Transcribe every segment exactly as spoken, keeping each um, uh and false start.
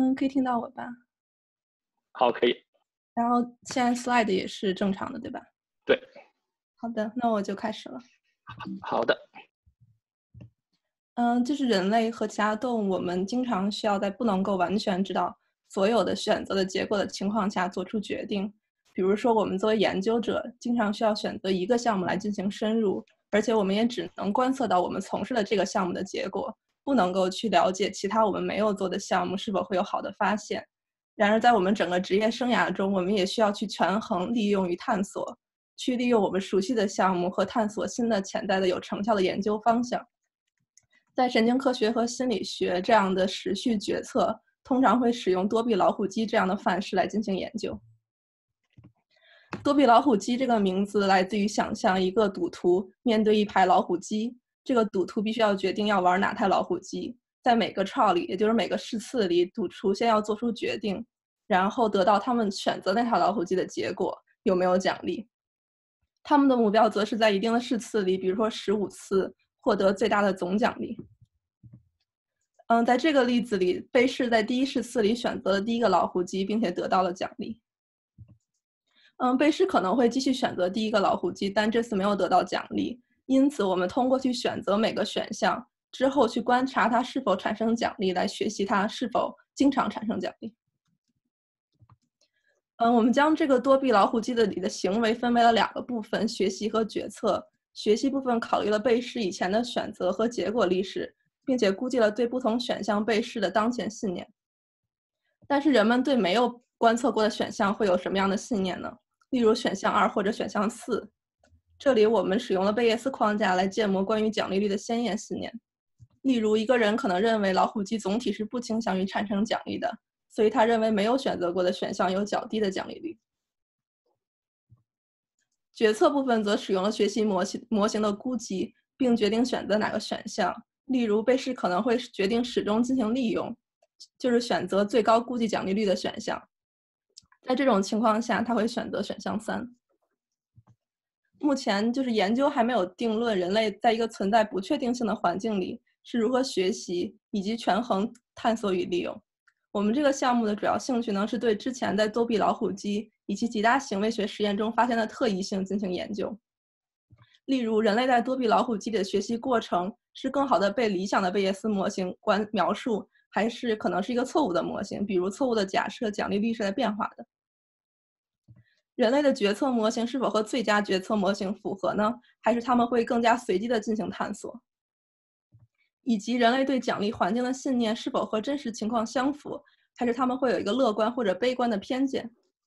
嗯，可以听到我吧？ 好，可以。 然后现在 slide 也是正常的，对吧？ 对。 好的，那我就开始了。 好的。 嗯，就是人类和其他动物，我们经常需要在不能够完全知道所有的选择的结果的情况下做出决定。比如说，我们作为研究者，经常需要选择一个项目来进行深入，而且我们也只能观测到我们从事的这个项目的结果，不能够去了解其他我们没有做的项目是否会有好的发现。然而，在我们整个职业生涯中，我们也需要去权衡利用与探索，去利用我们熟悉的项目和探索新的潜在的有成效的研究方向。在神经科学和心理学这样的时序决策，通常会使用多臂老虎机这样的范式来进行研究。多臂老虎机这个名字来自于想象一个赌徒面对一排老虎机，这个赌徒必须要决定要玩哪台老虎机。在每个 trial 里，也就是每个试次里，赌徒先要做出决定，然后得到他们选择那台老虎机的结果，有没有奖励。他们的目标则是在一定的试次里，比如说十五次，获得最大的总奖励。嗯，在这个例子里，被试在第一试次里选择了第一个老虎机，并且得到了奖励。嗯，被试可能会继续选择第一个老虎机，但这次没有得到奖励。因此，我们通过去选择每个选项之后，去观察它是否产生奖励，来学习它是否经常产生奖励。嗯，我们将这个多臂老虎机的里的行为分为了两个部分：学习和决策。学习部分考虑了被试以前的选择和结果历史，并且估计了对不同选项被试的当前信念。但是人们对没有观测过的选项会有什么样的信念呢？例如选项二或者选项四。这里我们使用了贝叶斯框架来建模关于奖励率的先验信念。例如，一个人可能认为老虎机总体是不倾向于产生奖励的，所以他认为没有选择过的选项有较低的奖励率。决策部分则使用了学习模型模型的估计，并决定选择哪个选项。例如，被试可能会决定始终进行利用，就是选择最高估计奖励率的选项。在这种情况下，他会选择选项三。目前就是研究还没有定论，人类在一个存在不确定性的环境里是如何学习以及权衡探索与利用。我们这个项目的主要兴趣呢，是对之前在多臂老虎机以及其他行为学实验中发现的特异性进行研究。例如，人类在多臂老虎机里的学习过程是更好的被理想的贝叶斯模型观描述，还是可能是一个错误的模型，比如错误的假设奖励率是在变化的。人类的决策模型是否和最佳决策模型符合呢？还是他们会更加随机地进行探索？以及人类对奖励环境的信念是否和真实情况相符，还是他们会有一个乐观或者悲观的偏见？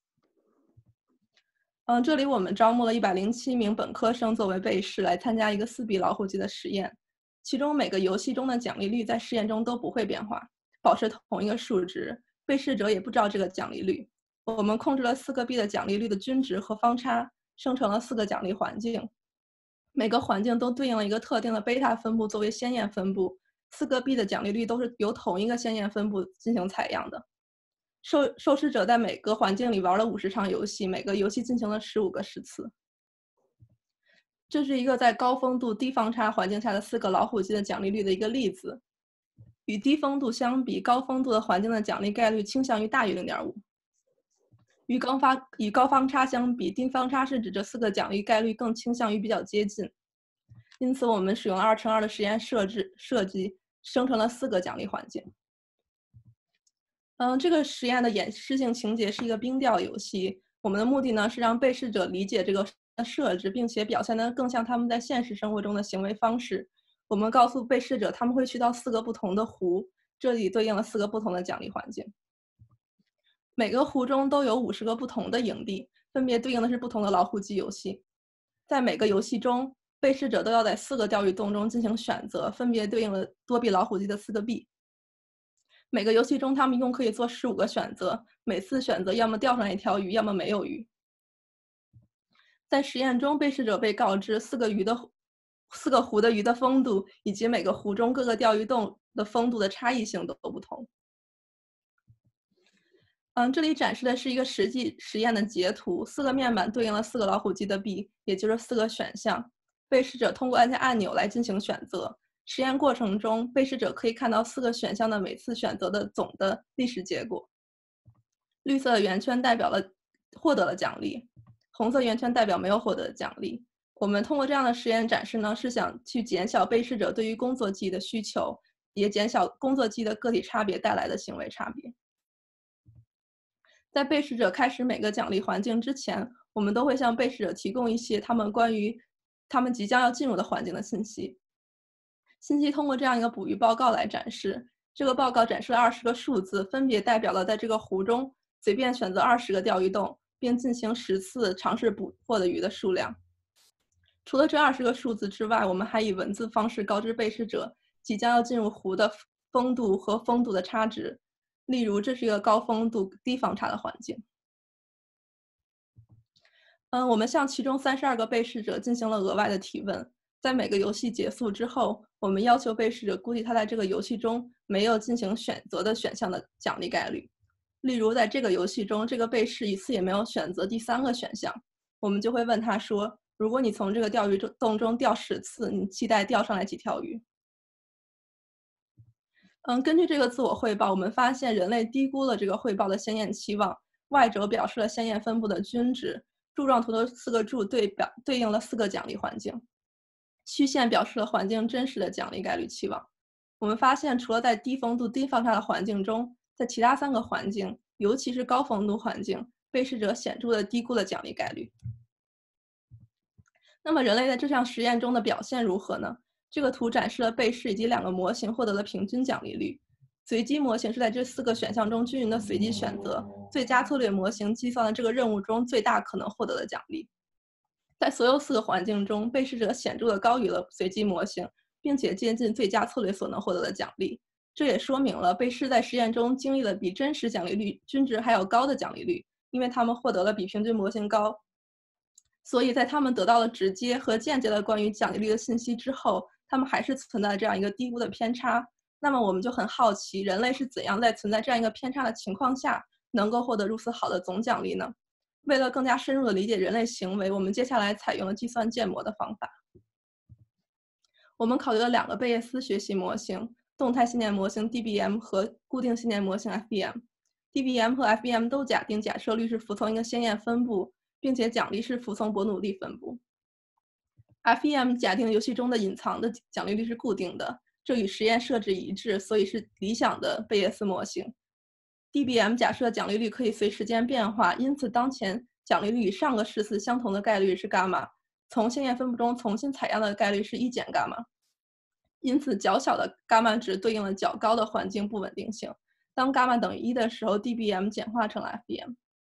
嗯，这里我们招募了一百零七名本科生作为被试来参加一个四臂老虎机的实验，其中每个游戏中的奖励率在实验中都不会变化，保持同一个数值，被试者也不知道这个奖励率。我们控制了四个币的奖励率的均值和方差，生成了四个奖励环境。每个环境都对应了一个特定的贝塔分布作为先验分布，四个币的奖励率都是由同一个先验分布进行采样的。受受试者在每个环境里玩了五十场游戏，每个游戏进行了十五个试次。这是一个在高风度低方差环境下的四个老虎机的奖励率的一个例子。与低风度相比，高风度的环境的奖励概率倾向于大于 零点五。与高发与高方差相比，低方差是指这四个奖励概率更倾向于比较接近。因此，我们使用二乘二的实验设置设计，生成了四个奖励环境。嗯，这个实验的演示性情节是一个冰钓游戏。我们的目的呢是让被试者理解这个设置，并且表现得更像他们在现实生活中的行为方式。我们告诉被试者他们会去到四个不同的湖，这里对应了四个不同的奖励环境。每个湖中都有五十个不同的营地，分别对应的是不同的老虎机游戏。在每个游戏中，被试者都要在四个钓鱼洞中进行选择，分别对应了多臂老虎机的四个币。每个游戏中，他们一共可以做十五个选择，每次选择要么钓上一条鱼，要么没有鱼。在实验中，被试者被告知四个鱼的四个湖的鱼的风度，以及每个湖中各个钓鱼洞的风度的差异性都不同。嗯，这里展示的是一个实际实验的截图，四个面板对应了四个老虎机的币，也就是四个选项。被试者通过按下按钮来进行选择， 实验过程中，被试者可以看到四个选项的每次选择的总的历史结果。绿色的圆圈代表了获得了奖励，红色圆圈代表没有获得奖励。我们通过这样的实验展示呢，是想去减小被试者对于工作记忆的需求，也减小工作记忆的个体差别带来的行为差别。在被试者开始每个奖励环境之前，我们都会向被试者提供一些他们关于他们即将要进入的环境的信息。信息通过这样一个捕鱼报告来展示。这个报告展示了二十个数字，分别代表了在这个湖中随便选择二十个钓鱼洞，并进行十次尝试捕获的鱼的数量。除了这二十个数字之外，我们还以文字方式告知被试者即将要进入湖的风度和风度的差值。例如，这是一个高风度、低防差的环境。嗯，我们向其中三十二个被试者进行了额外的提问。在每个游戏结束之后，我们要求被试者估计他在这个游戏中没有进行选择的选项的奖励概率。例如，在这个游戏中，这个被试一次也没有选择第三个选项，我们就会问他说：“如果你从这个钓鱼洞中钓十次，你期待钓上来几条鱼？”嗯，根据这个自我汇报，我们发现人类低估了这个汇报的鲜艳期望。Y轴表示了鲜艳分布的均值，柱状图的四个柱对表对应了四个奖励环境。曲线表示了环境真实的奖励概率期望。我们发现，除了在低风度、低放差的环境中，在其他三个环境，尤其是高风度环境，被试者显著地低估了奖励概率。那么，人类在这项实验中的表现如何呢？这个图展示了被试以及两个模型获得了平均奖励率。随机模型是在这四个选项中均匀的随机选择，最佳策略模型计算了这个任务中最大可能获得的奖励。在所有四个环境中，被试者显著地高于了随机模型，并且接近最佳策略所能获得的奖励。这也说明了被试在实验中经历了比真实奖励率均值还要高的奖励率，因为他们获得了比平均模型高。所以在他们得到了直接和间接的关于奖励率的信息之后，他们还是存在这样一个低估的偏差。那么我们就很好奇，人类是怎样在存在这样一个偏差的情况下，能够获得如此好的总奖励呢？为了更加深入地理解人类行为，我们接下来采用了计算建模的方法。我们考虑了两个贝叶斯学习模型，动态信念模型 D B M 和固定信念模型 F B M。D B M 和 F B M 都假定假设率是服从一个鲜艳分布，并且奖励是服从伯努利分布。F B M 假定游戏中的隐藏的奖励率是固定的，这与实验设置一致，所以是理想的贝叶斯模型。D B M 假设奖励率可以随时间变化，因此当前奖励率与上个试次相同的概率是伽马，从鲜艳分布中重新采样的概率是一减伽马。因此较小的伽马值对应了较高的环境不稳定性。当伽马等于一的时候 ，D B M 简化成了 F B M。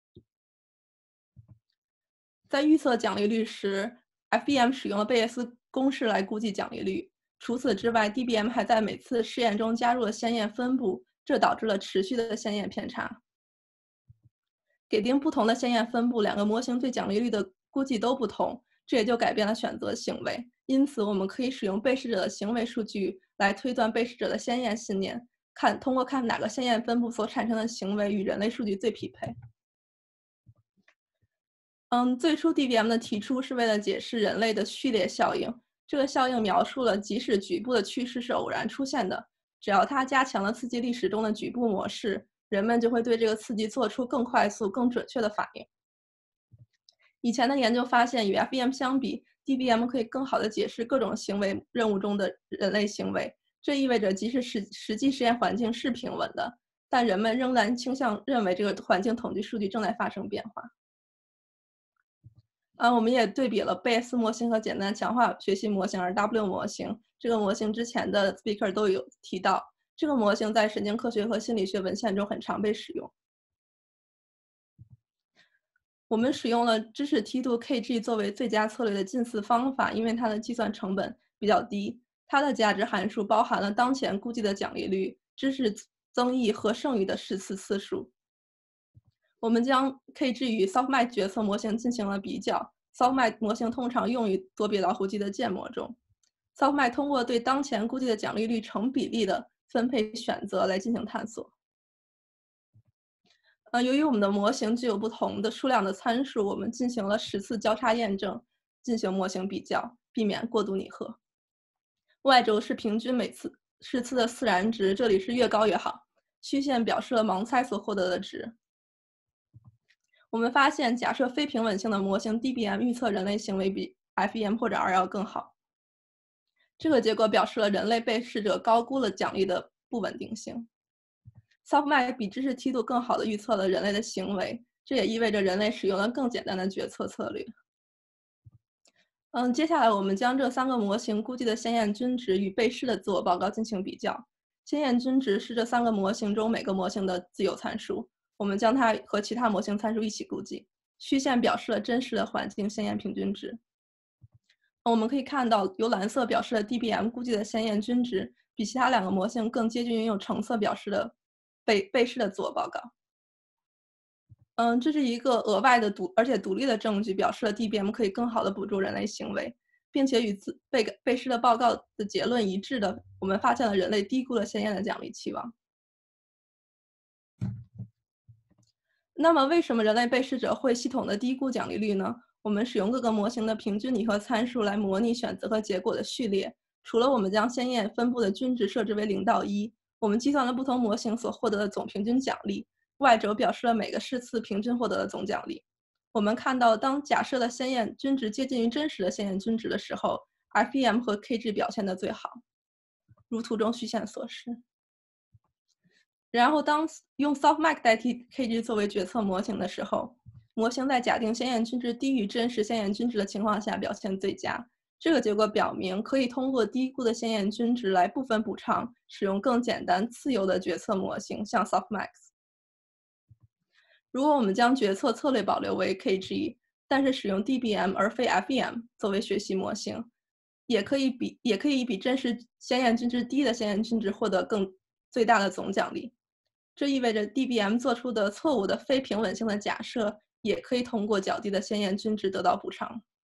在预测奖励率时 ，F B M 使用了贝叶斯公式来估计奖励率。除此之外 ，D B M 还在每次试验中加入了鲜艳分布，这导致了持续的鲜艳偏差。给定不同的鲜艳分布，两个模型对奖励率的估计都不同，这也就改变了选择行为。因此，我们可以使用被试者的行为数据来推断被试者的鲜艳信念，看通过看哪个鲜艳分布所产生的行为与人类数据最匹配。嗯，最初 D B M 的提出是为了解释人类的序列效应。这个效应描述了即使局部的趋势是偶然出现的，只要它加强了刺激历史中的局部模式，人们就会对这个刺激做出更快速、更准确的反应。以前的研究发现，与 F B M 相比 ，D B M 可以更好地解释各种行为任务中的人类行为。这意味着，即使实实际实验环境是平稳的，但人们仍然倾向认为这个环境统计数据正在发生变化。啊，我们也对比了贝叶斯模型和简单强化学习模型 R W 模型。这个模型之前的 speaker 都有提到，这个模型在神经科学和心理学文献中很常被使用。我们使用了知识梯度 K G 作为最佳策略的近似方法，因为它的计算成本比较低。它的价值函数包含了当前估计的奖励率、知识增益和剩余的试次次数。我们将 K G 与 Softmax 决策模型进行了比较。Softmax 模型通常用于多比老虎机的建模中。Softmax 通过对当前估计的奖励率成比例的分配选择来进行探索。呃，由于我们的模型具有不同的数量的参数，我们进行了十次交叉验证，进行模型比较，避免过度拟合。 Y 轴是平均每次试次的自然值，这里是越高越好。虚线表示了盲猜所获得的值。我们发现，假设非平稳性的模型 D B M 预测人类行为比 F E M 或者 R 要更好。这个结果表示了人类被试者高估了奖励的不稳定性。Softmax 比知识梯度更好的预测了人类的行为，这也意味着人类使用了更简单的决策策略。嗯，接下来我们将这三个模型估计的鲜艳均值与被试的自我报告进行比较。鲜艳均值是这三个模型中每个模型的自由参数，我们将它和其他模型参数一起估计。虚线表示了真实的环境鲜艳平均值。我们可以看到，由蓝色表示的 D B M 估计的鲜艳均值比其他两个模型更接近于用橙色表示的被被试的自我报告。嗯，这是一个额外的独而且独立的证据，表示了 D B M 可以更好的捕捉人类行为，并且与自被被试的报告的结论一致的，我们发现了人类低估了鲜艳的奖励期望。那么，为什么人类被试者会系统的低估奖励率呢？我们使用各个模型的平均拟合参数来模拟选择和结果的序列。除了我们将鲜艳分布的均值设置为零到一，我们计算了不同模型所获得的总平均奖励。Y 轴表示了每个试次平均获得的总奖励。我们看到，当假设的鲜艳均值接近于真实的鲜艳均值的时候 ，F E M 和 K G 表现得最好，如图中虚线所示。然后，当用 Softmax 代替 K G 作为决策模型的时候，模型在假定鲜艳均值低于真实鲜艳均值的情况下表现最佳。这个结果表明，可以通过低估的鲜艳均值来部分补偿使用更简单、自由的决策模型，像 Softmax。如果我们将决策策略保留为 K G， 但是使用 D B M 而非 F E M 作为学习模型，也可以比也可以比真实鲜艳均值低的鲜艳均值获得更最大的总奖励。这意味着 D B M 做出的错误的非平稳性的假设，也可以通过较低的鲜艳均值得到补偿。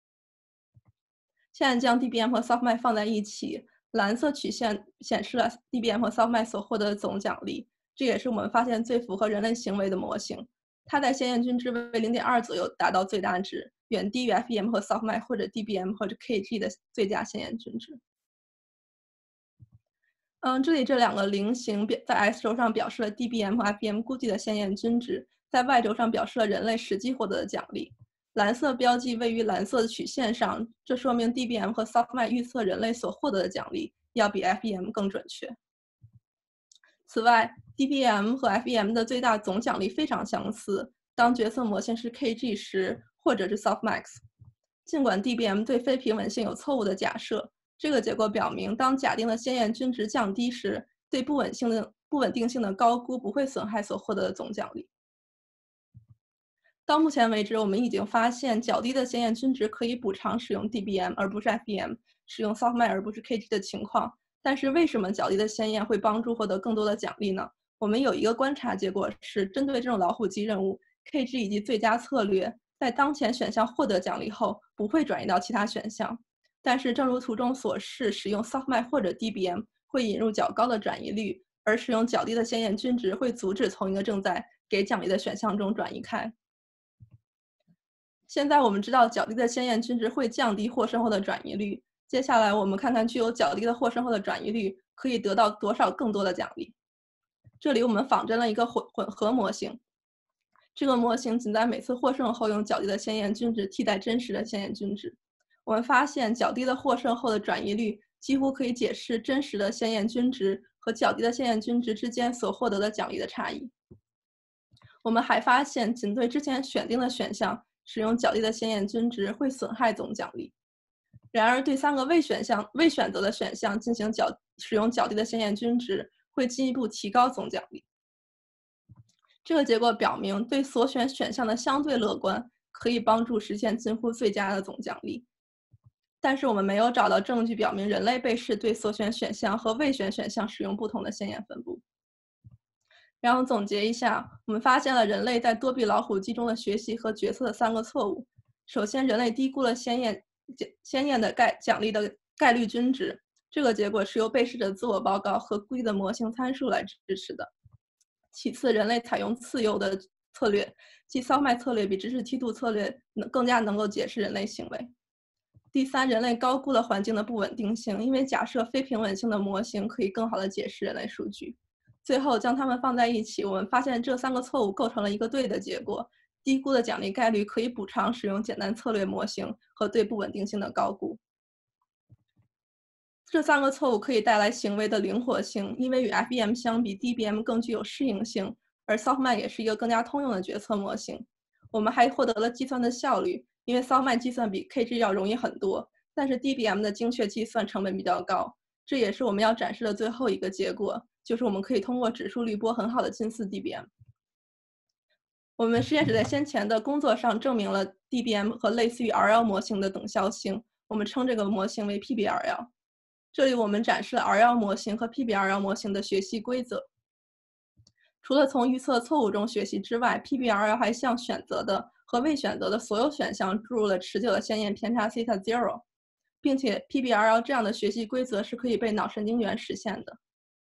现在将 D B M 和 Softmax 放在一起，蓝色曲线显示了 D B M 和 Softmax 所获得的总奖励，这也是我们发现最符合人类行为的模型。它在鲜艳均值为 零点二 左右达到最大值，远低于 F E M 和 Softmax 或者 D B M 或者 K G 的最佳鲜艳均值。嗯，这里这两个菱形在 X 轴上表示了 D B M 和 F E M 估计的鲜艳均值，在 Y 轴上表示了人类实际获得的奖励。蓝色标记位于蓝色的曲线上，这说明 D B M 和 Softmax 预测人类所获得的奖励要比 F E M 更准确。此外 ，D B M 和 F E M 的最大总奖励非常相似，当决策模型是 K G 时，或者是 Softmax。尽管 D B M 对非平稳性有错误的假设，这个结果表明，当假定的鲜艳均值降低时，对不稳性的不稳定性的高估不会损害所获得的总奖励。到目前为止，我们已经发现较低的鲜艳均值可以补偿使用 D B M 而不是 F E M， 使用 Softmax 而不是 K G 的情况。但是为什么较低的鲜艳会帮助获得更多的奖励呢？我们有一个观察结果是，针对这种老虎机任务 ，K G 以及最佳策略在当前选项获得奖励后，不会转移到其他选项。但是正如图中所示，使用 Softmax 或者 D B M 会引入较高的转移率，而使用较低的鲜艳均值会阻止从一个正在给奖励的选项中转移开。现在我们知道较低的鲜艳均值会降低获胜后的转移率。接下来我们看看具有较低的获胜后的转移率可以得到多少更多的奖励。这里我们仿真了一个混混合模型，这个模型仅在每次获胜后用较低的鲜艳均值替代真实的鲜艳均值。我们发现较低的获胜后的转移率几乎可以解释真实的鲜艳均值和较低的鲜艳均值之间所获得的奖励的差异。我们还发现，仅对之前选定的选项使用较低的鲜艳均值会损害总奖励。然而，对三个未选项、未选择的选项进行较使用较低的鲜艳均值，会进一步提高总奖励。这个结果表明，对所选选项的相对乐观可以帮助实现近乎最佳的总奖励。但是，我们没有找到证据表明人类被试对所选选项和未选选项使用不同的鲜艳分布。然后总结一下，我们发现了人类在多臂老虎机中的学习和决策的三个错误。首先，人类低估了鲜艳鲜艳的概奖励的概率均值，这个结果是由被试者自我报告和估计的模型参数来支持的。其次，人类采用次优的策略，即Softmax策略比知识梯度策略更加能够解释人类行为。 第三，人类高估了环境的不稳定性，因为假设非平稳性的模型可以更好地解释人类数据。最后将它们放在一起，我们发现这三个错误构成了一个对的结果。低估的奖励概率可以补偿使用简单策略模型和对不稳定性的高估。这三个错误可以带来行为的灵活性，因为与 F E M 相比 D B M 更具有适应性，而 Softmax 也是一个更加通用的决策模型。我们还获得了计算的效率，因为 Softmax 计算比 K G 要容易很多，但是 D B M 的精确计算成本比较高。这也是我们要展示的最后一个结果，就是我们可以通过指数滤波很好的近似 D B M。我们实验室在先前的工作上证明了 D B M 和类似于 R L 模型的等效性，我们称这个模型为 P B R L。这里我们展示了 R L 模型和 P B R L 模型的学习规则。除了从预测错误中学习之外 ，P B R L 还向选择的和未选择的所有选项注入了持久的先验偏差 theta zero， 并且 P B R L 这样的学习规则是可以被脑神经元实现的。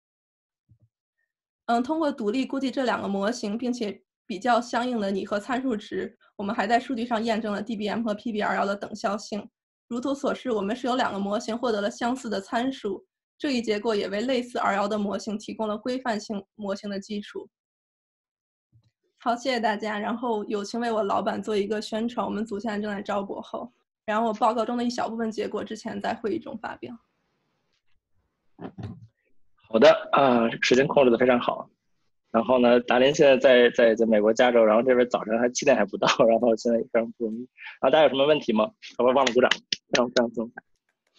嗯，通过独立估计这两个模型，并且比较相应的拟合参数值，我们还在数据上验证了 D B M 和 P B R L 的等效性。如图所示，我们是由两个模型获得了相似的参数，这一结果也为类似 R L 的模型提供了规范性模型的基础。好，谢谢大家。然后友情为我老板做一个宣传，我们组现在正在招博后，然后我报告中的一小部分结果之前在会议中发表。 好的，啊、呃，时间控制的非常好。然后呢，达林现在在在在美国加州，然后这边早晨还七点还不到，然后现在非常不容易。然后大家有什么问题吗？我忘了鼓掌，非常非常精彩。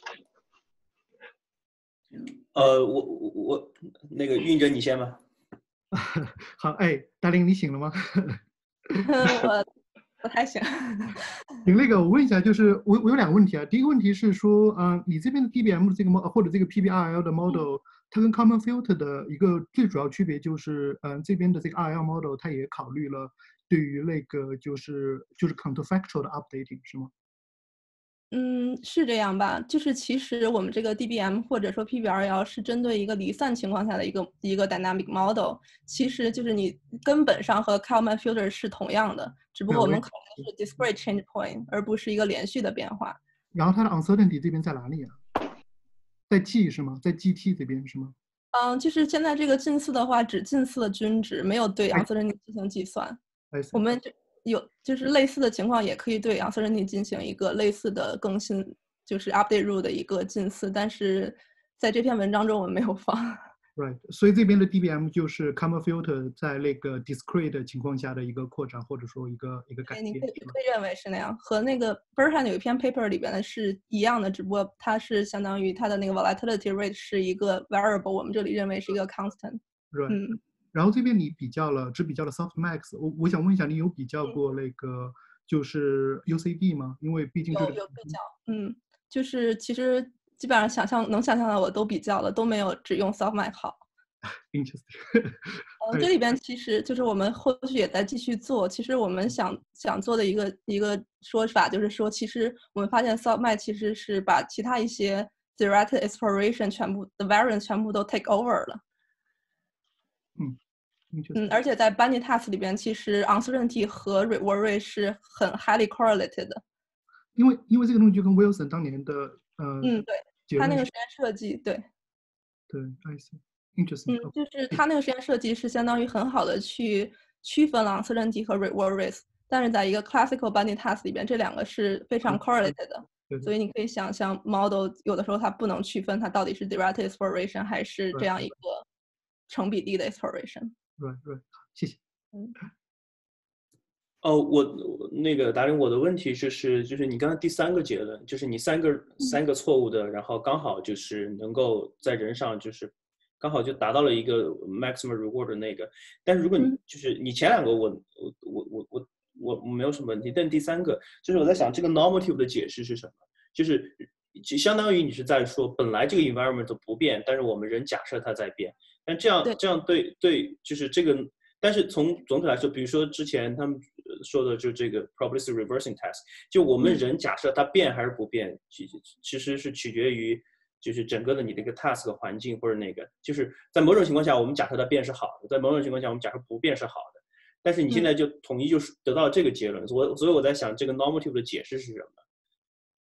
呃，我我我那个运哲你先吧。 好，哎，达林你醒了吗？ 我不太行。 行，那个我问一下，就是我我有两个问题啊。第一个问题是说，嗯、呃，你这边的 D B M 的这个 model 或者这个 P B R L 的 model，、嗯、它跟 Common Filter 的一个最主要区别就是，嗯、呃，这边的这个 R L model 它也考虑了对于那个就是就是 counterfactual 的 updating 是吗？ 嗯，是这样吧，就是其实我们这个 D B M 或者说 P B R L 是针对一个离散情况下的一个一个 dynamic model， 其实就是你根本上和 Kalman filter 是同样的，只不过我们考虑的是 discrete change point， 而不是一个连续的变化。 然后它的 uncertainty 这边在哪里啊？在 G 是吗？在 G T 这边是吗？ 嗯，就是现在这个近似的话，只近似了均值，没有对 uncertainty 进行计算。我们就有就是类似的情况，也可以对 uncertainty 进行一个类似的更新，就是 update rule 的一个近似，但是在这篇文章中我们没有放。 Right， 所以这边的 D B M 就是 Common Filter 在那个 discrete 情况下的一个扩展，或者说一个一个改变。 你可以可以认为是那样，和那个 Bertrand 有一篇 paper 里边的是一样的，只不过它是相当于它的那个 volatility rate 是一个 variable， 我们这里认为是一个 constant。 Right。 嗯。 然后这边你比较了，只比较了 Softmax， 我我想问一下，你有比较过那个就是 U C D 吗？因为毕竟、这个、 有有比较，嗯，就是其实基本上想象能想象的我都比较了，都没有只用 Softmax 好。 Interesting 嗯，这里边其实就是我们后续也在继续做。其实我们想想做的一个一个说法就是说，其实我们发现 Softmax 其实是把其他一些 directed exploration 全部的 variance 全部都 take over 了。 嗯嗯，而且在 Bunny task 里边，其实 uncertainty 和 reward rate 是很 highly correlated 的。 因为因为这个东西就跟 Wilson 当年的呃， 嗯，对，他那个实验设计，对， 对 ，I see，interesting。 嗯，就是他那个实验设计是相当于很好的去区分了 uncertainty 和 reward rate， 但是在一个 classical Bunny task 里边，这两个是非常 correlated 的。 对， 所以你可以想象 model 有的时候它不能区分它到底是 directed exploration 还是这样一个成比例的 exploration。 Right, right， 谢谢。 嗯。 哦，我那个达林，我的问题就是就是你刚才第三个结论，就是你三个三个错误的，然后刚好就是能够在人上就是刚好就达到了一个 maximum reward 的那个，但是如果你就是你前两个我我我我我我我没有什么问题，但第三个就是我在想这个 normative 的解释是什么？就是就相当于你是在说本来这个 environment 不变，但是我们人假设它在变，但这样这样对对就是这个。但是从总体来说，比如说之前他们说的就这个 probabilistic reversing test， 就我们人假设它变还是不变，其其实是取决于就是整个的你的一个 task 环境或者那个，就是在某种情况下我们假设它变是好的，在某种情况下我们假设不变是好的。但是你现在就统一就是得到这个结论，所以所以我在想这个 normative 的解释是什么？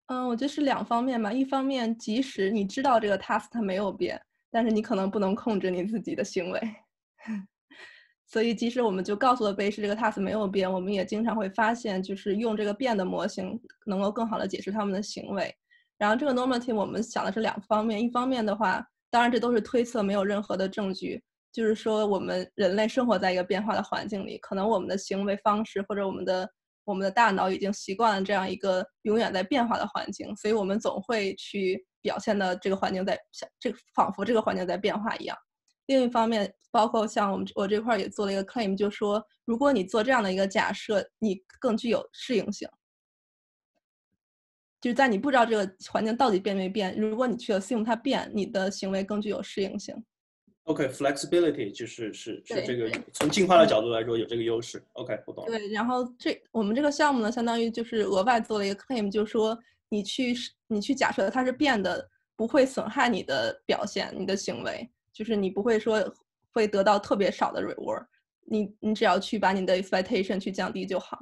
嗯，我觉得是两方面吧。一方面，即使你知道这个 task 它没有变，但是你可能不能控制你自己的行为。所以即使我们就告诉了贝氏这个 task 没有变，我们也经常会发现，就是用这个变的模型能够更好的解释他们的行为。然后这个 normative 我们想的是两方面，一方面的话，当然这都是推测，没有任何的证据。就是说我们人类生活在一个变化的环境里，可能我们的行为方式或者我们的我们的大脑已经习惯了这样一个永远在变化的环境，所以我们总会去表现的这个环境在这个仿佛这个环境在变化一样。另一方面，包括像我们我这块也做了一个 claim， 就是说，如果你做这样的一个假设，你更具有适应性。就是在你不知道这个环境到底变没变，如果你去 assume 它变，你的行为更具有适应性。 OK，flexibility、okay, 就是是是这个从进化的角度来说有这个优势。OK， 我懂了。 对，然后这我们这个项目呢，相当于就是额外做了一个 claim， 就是说你去你去假设它是变的，不会损害你的表现、你的行为，就是你不会说会得到特别少的 reward， 你你只要去把你的 expectation 去降低就好。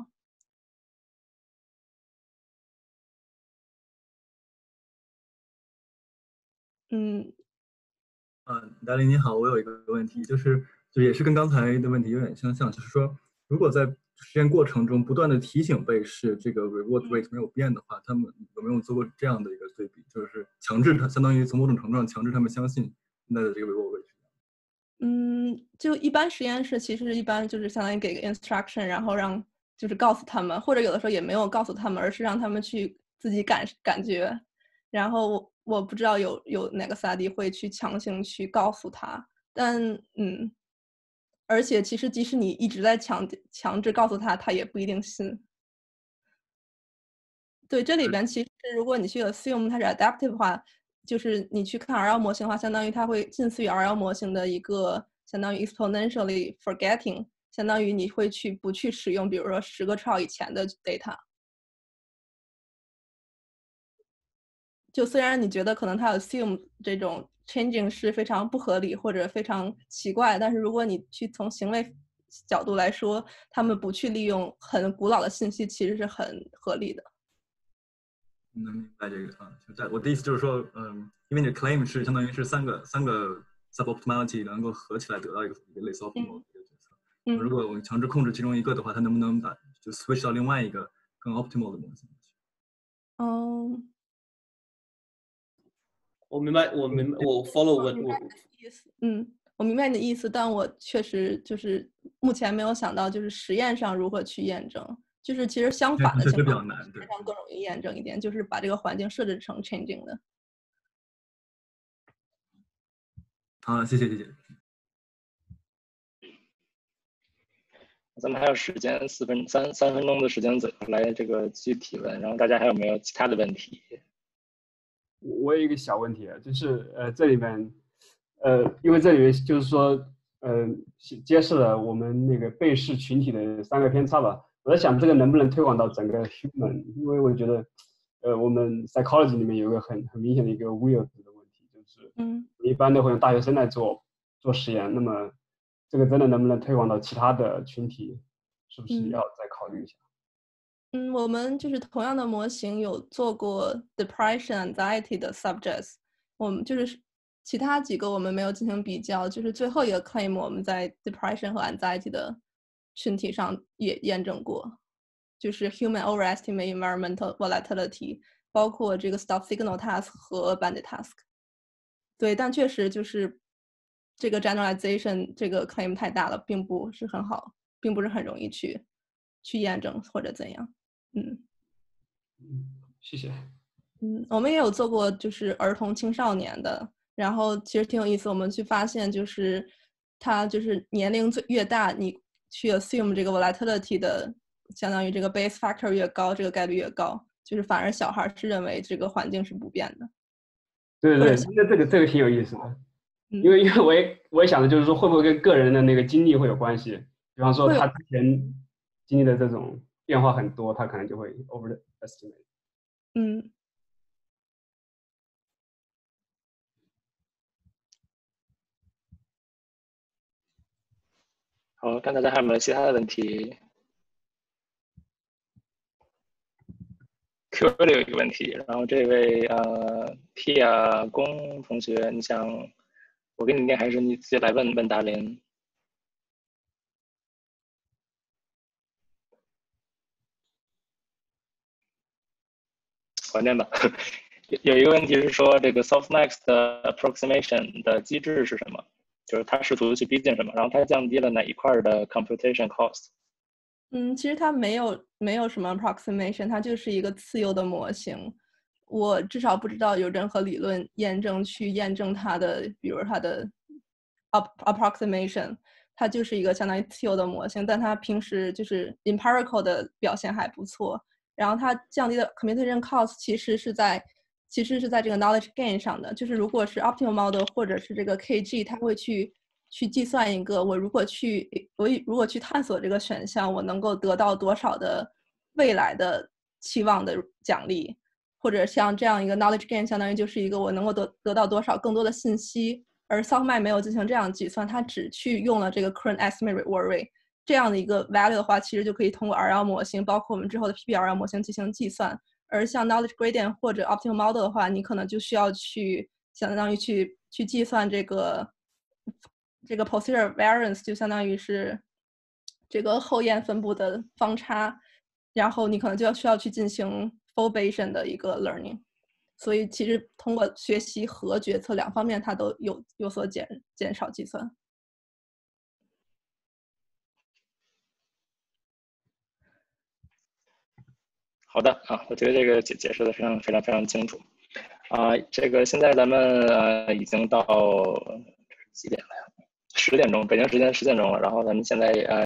嗯。 呃，达林你好，我有一个问题，就是就也是跟刚才的问题有点相像，就是说，如果在实验过程中不断的提醒被试这个 reward rate 没有变的话，他们有没有做过这样的一个对比，就是强制他，相当于从某种程度上强制他们相信那的这个 reward rate？ 嗯，就一般实验室其实一般就是相当于给个 instruction， 然后让就是告诉他们，或者有的时候也没有告诉他们，而是让他们去自己感感觉。然后我不知道有有哪个 study 会去强行去告诉他，但嗯，而且其实即使你一直在强强制告诉他，他也不一定信。对，这里边其实如果你去 assume 它是 adaptive 的话，就是你去看 R L 模型的话，相当于它会近似于 R L 模型的一个相当于 exponentially forgetting， 相当于你会去不去使用，比如说十个 trial 以前的 data。就虽然你觉得可能它 assume 这种 changing 是非常不合理或者非常奇怪，但是如果你去从行为角度来说，他们不去利用很古老的信息，其实是很合理的。 能明白这个啊，就在我的意思就是说，嗯，因为你的 claim 是相当于是三个三个 suboptimality 能够合起来得到一个一个类似 optimal 的一个决策。嗯，如果我强制控制其中一个的话，它能不能把就 switch 到另外一个更 optimal 的模型？ 嗯， 我明白，我明白，我 follow 我我意思，嗯，我明白你的意思，但我确实就是目前没有想到，就是实验上如何去验证。就是其实相反的情况非常更容易验证一点，就是把这个环境设置成 changing 的。 好，谢谢谢谢。 咱们还有时间，四分三三分钟的时间左右来这个继续提问，然后大家还有没有其他的问题？ 我有一个小问题啊，就是呃这里面呃因为这里面就是说呃揭示了我们那个被试群体的三个偏差吧。我在想这个能不能推广到整个 human， 因为我觉得，呃，我们 psychology 里面有一个很很明显的一个 weird 的问题，就是，嗯，一般都会用大学生来做做实验，那么这个真的能不能推广到其他的群体，是不是要再考虑一下？ 嗯，我们就是同样的模型有做过 depression anxiety 的 subjects， 我们就是其他几个我们没有进行比较，就是最后一个 claim 我们在 depression 和 anxiety 的群体上也验证过，就是 human overestimate environmental volatility， 包括这个 stop signal task 和 bandit task。对，但确实就是这个 generalization 这个 claim 太大了，并不是很好，并不是很容易去去验证或者怎样。嗯， 嗯，谢谢。 嗯，我们也有做过就是儿童青少年的，然后其实挺有意思，我们去发现就是他就是年龄最越大，你去 assume 这个 volatility 的相当于这个 base factor 越高，这个概率越高，就是反而小孩是认为这个环境是不变的。 对对，那这个这个挺有意思的，因为因为我也我也想的就是说会不会跟个人的那个经历会有关系，比方说他之前经历的这种变化很多，他可能就会 overestimate。 嗯。 好，看大家还有没有其他的问题？ Q A 里有一个问题，然后这位呃 Pia 龚同学，你想我给你念还是你直接来问问达林？我念吧。有一个问题是说，这个 softmax 的 approximation 的机制是什么？就是它试图去逼近什么，然后它降低了哪一块的 computation cost？ 嗯，其实它没有没有什么 approximation， 它就是一个自由的模型。我至少不知道有任何理论验证去验证它的，比如它的 approximation， 它就是一个相当于自由的模型，但它平时就是 empirical 的表现还不错。然后它降低的 computation cost 其实是在其实是在这个 knowledge gain 上的，就是如果是 optimal model 或者是这个 K G， 它会去去计算一个我如果去我如果去探索这个选项，我能够得到多少的未来的期望的奖励，或者像这样一个 knowledge gain， 相当于就是一个我能够得得到多少更多的信息。而 softmax 没有进行这样计算，它只去用了这个 current estimate reward rate 这样的一个 value 的话，其实就可以通过 R L 模型，包括我们之后的 P B R L 模型进行计算。而像 knowledge gradient 或者 optimal model 的话，你可能就需要去相当于去去计算这个这个 posterior variance， 就相当于是这个后验分布的方差，然后你可能就要需要去进行 full Bayesian 的一个 learning。所以其实通过学习和决策两方面，它都有有所减减少计算。 好的啊，我觉得这个解解释的非常非常非常清楚啊。这个现在咱们呃已经到几点了呀？十点钟，北京时间十点钟了。然后咱们现在呃